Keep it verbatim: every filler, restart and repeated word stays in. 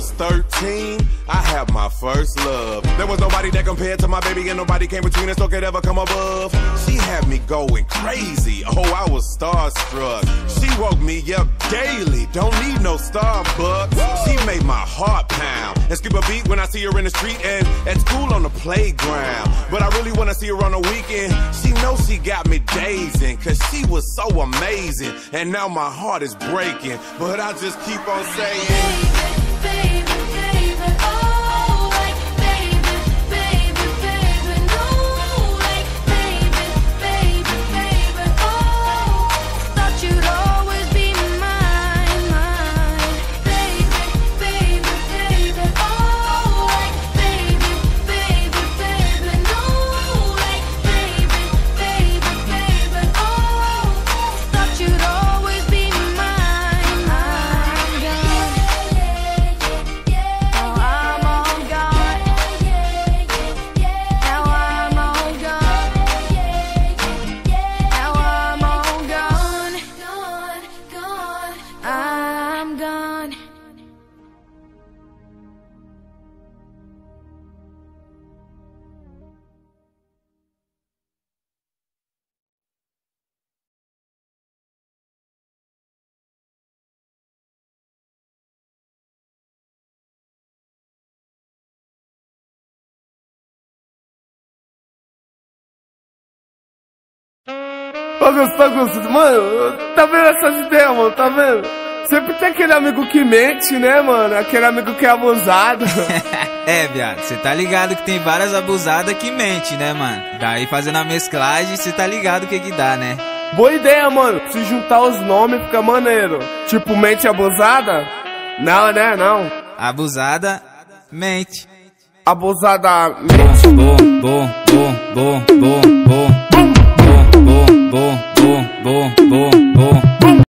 was thirteen, I had my first love. There was nobody that compared to my baby, and nobody came between us or could ever come above. She had me going crazy, oh, I was starstruck. She woke me up daily, don't need no Starbucks. She made my heart pound and skip a beat when I see her in the street and at school on the playground. But I really wanna see her on the weekend. She knows she got me dazing, cause she was so amazing. And now my heart is breaking, but I just keep on saying, baby, baby, baby, oh, like baby, baby, baby, no, like baby, baby, baby, oh, thought you'd always be mine, mine, baby, baby, baby, oh, like baby, baby, baby, no, like baby, baby, baby, oh, thought you'd always be mine, mine, gone. Now I'm all gone. Now I'm all gone. Now I'm all gone. Gone, gone. I'm gone. Ô, Gustavo, Gustavo, mano, tá vendo essas ideias, mano, tá vendo? Sempre tem aquele amigo que mente, né, mano? Aquele amigo que é abusado. É, viado, cê tá ligado que tem várias abusadas que mente, né, mano? Daí fazendo a mesclagem, cê tá ligado o que que dá, né? Boa ideia, mano. Se juntar os nomes fica maneiro. Tipo, mente abusada? Não, né, não. Abusada, mente. Abusada, mente. Bom, bom, bom, bom, bom, bom, bom. Bom, bom, bom, bom, bom, bom, bom.